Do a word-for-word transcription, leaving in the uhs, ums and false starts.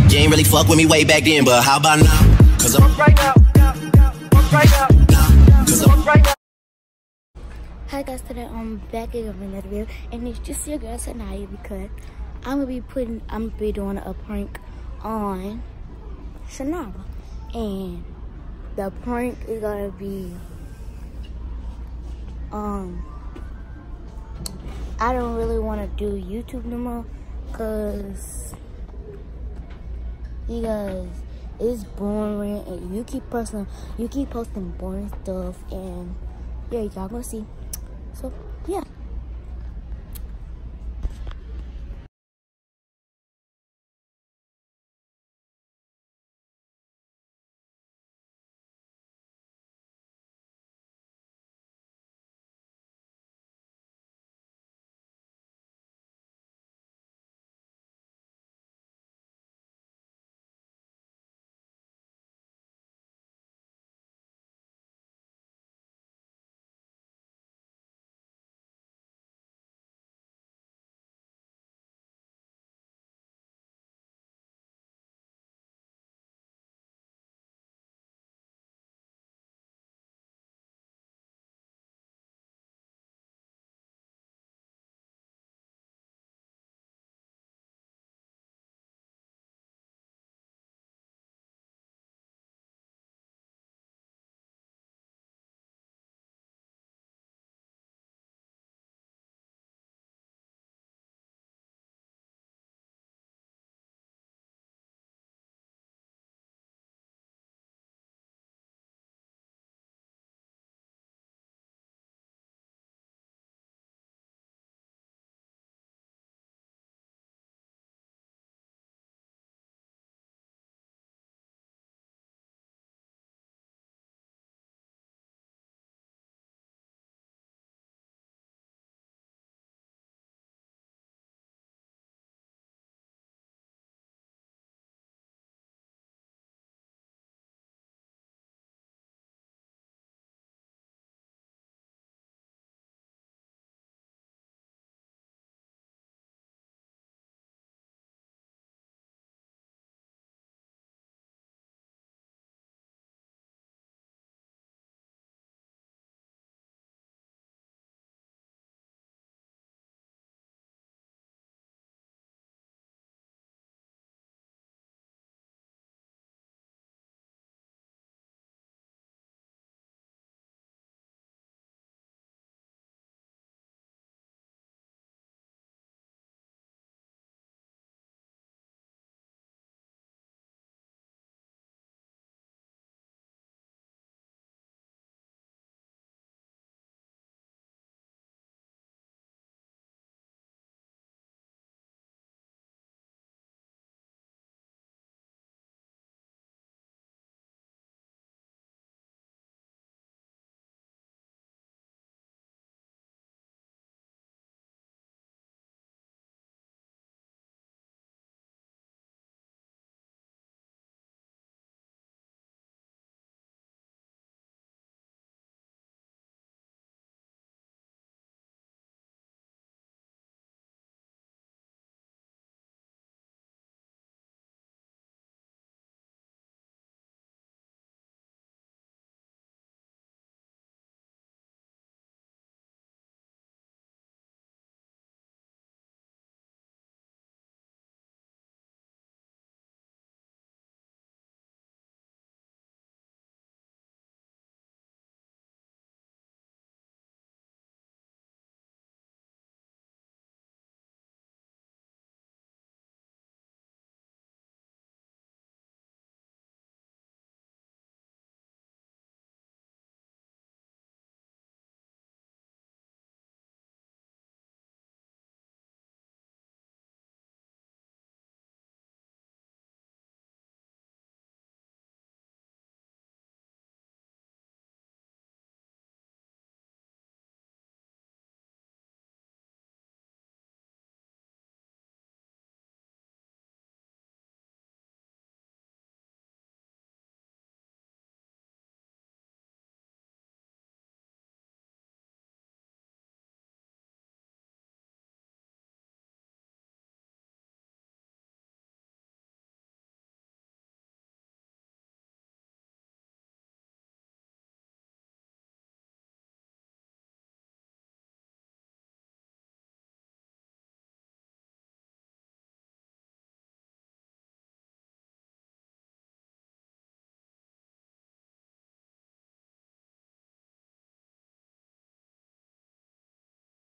You ain't really fuck with me way back then, but how about now? Cause I'm right now, right now, cause I'm right now. Hi guys, today I'm back again with another video, and it's just your girl Sanaya because I'm gonna be putting, I'm gonna be doing a prank on Shannara, and the prank is gonna be, um, I don't really want to do YouTube no more, cause you guys, it's boring, and you keep posting, you keep posting boring stuff, and yeah, y'all gonna see. So